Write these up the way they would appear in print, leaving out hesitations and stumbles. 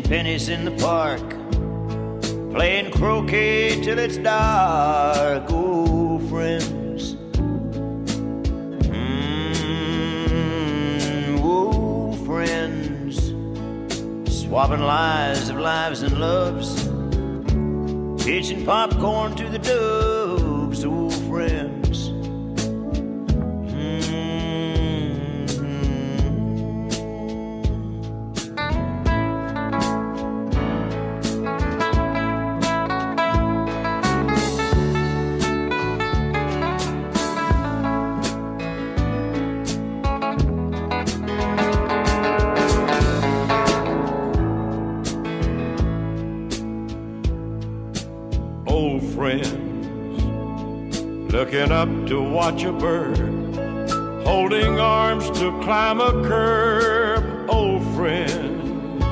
chasing pennies in the park, playing croquet till it's dark. Old friends, old friends, swapping lies of lives and loves, pitching popcorn to the doves. Old friends. Old friends, looking up to watch a bird, holding arms to climb a curb. Old friends,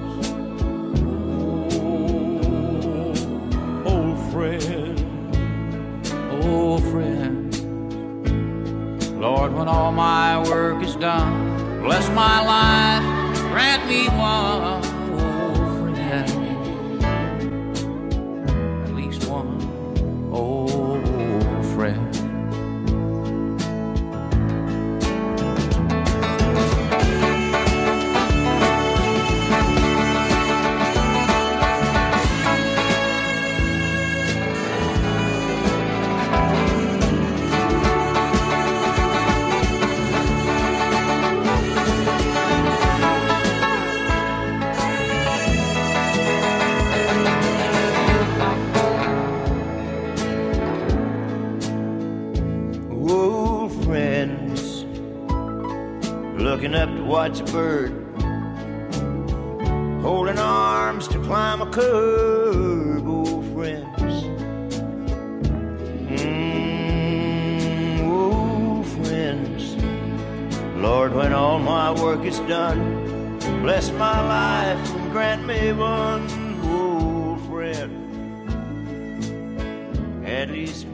old friends, old friends. Lord, when all my work is done, bless my life, grant me one. Old friend, at least one old friend. Old friends, looking up to watch a bird, holding arms to climb a curb. Old friends, old friends. Lord, when all my work is done, bless my life and grant me one. Old friend, at least